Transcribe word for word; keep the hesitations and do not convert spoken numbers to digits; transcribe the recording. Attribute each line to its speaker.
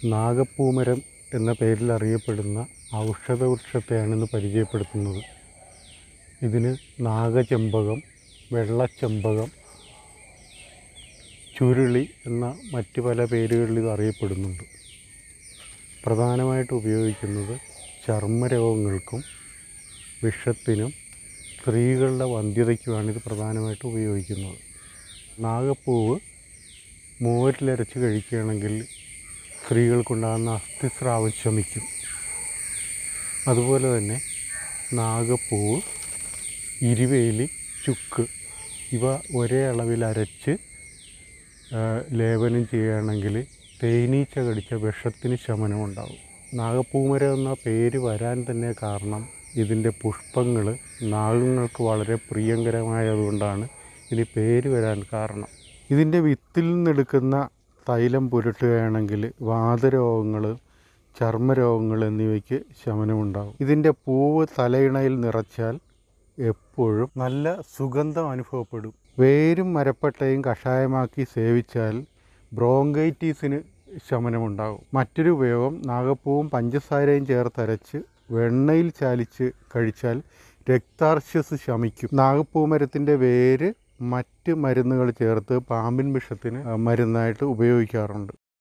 Speaker 1: നാഗപ്പൂമരം എന്ന പേരിൽ അറിയപ്പെടുന്ന ഔഷധവൃക്ഷത്തെയാണിന്ന് പരിചയപ്പെടുത്തുന്നത്. ഇതിന് നാഗചെമ്പകം, വെള്ളച്ചെമ്പകം, ചുരുളി എന്ന മറ്റ് പല പേരുകളിൽ ഇത് അറിയപ്പെടുന്നുണ്ട്. പ്രധാനമായിട്ട് ഉപയോഗിക്കുന്നത് ചർമ്മരോഗങ്ങൾക്കും വിഷത്തിനും സ്ത്രീകളുടെ വന്ധ്യതയ്ക്കുമാണ് ഇത് പ്രധാനമായിട്ട് ഉപയോഗിക്കുന്നത്. നാഗപ്പൂവ് മോരിലരച്ച് കഴിക്കുകയാണെങ്കിൽ സ്ത്രീകൾക്കുണ്ടാകുന്ന അസ്ഥിസ്രാവം ശമിക്കും. അതുപോലെ തന്നെ നാഗപ്പൂവ്, ഇരുവേലി, ചുക്ക് ഇവ ഒരേ അളവിൽ അരച്ച് ലേപനം ചെയ്യുകയാണെങ്കിൽ തേനീച്ച കടിച്ച വിഷത്തിന് ശമനമുണ്ടാകും. നാഗപ്പൂമരം എന്ന പേര് വരാൻ തന്നെ കാരണം ഇതിൻ്റെ പുഷ്പങ്ങൾ നാഗങ്ങൾക്ക് വളരെ പ്രിയങ്കരമായതുകൊണ്ടാണ് ഇതിന് പേര് വരാൻ കാരണം. ഇതിൻ്റെ വിത്തിൽ നിന്നെടുക്കുന്ന തൈലം പുരട്ടുകയാണെങ്കിൽ വാതരോഗങ്ങൾ, ചർമ്മരോഗങ്ങൾ എന്നിവയ്ക്ക് ശമനമുണ്ടാകും. ഇതിൻ്റെ പൂവ് തലയിണയിൽ നിറച്ചാൽ എപ്പോഴും നല്ല സുഗന്ധം അനുഭവപ്പെടും. വേരും മരപ്പട്ടയും കഷായമാക്കി സേവിച്ചാൽ ബ്രോങ്കൈറ്റീസിന് ശമനമുണ്ടാകും. മറ്റൊരു ഉപയോഗം നാഗപ്പൂവും പഞ്ചസാരയും ചേർത്തരച്ച് വെണ്ണയിൽ ചാലിച്ച് കഴിച്ചാൽ രക്താർശസ് ശമിക്കും. നാഗപ്പൂമരത്തിൻ്റെ വേര് മറ്റ് മരുന്നുകൾ ചേർത്ത് പാമ്പിൻ വിഷത്തിന് മരുന്നായിട്ട് ഉപയോഗിക്കാറുണ്ട്.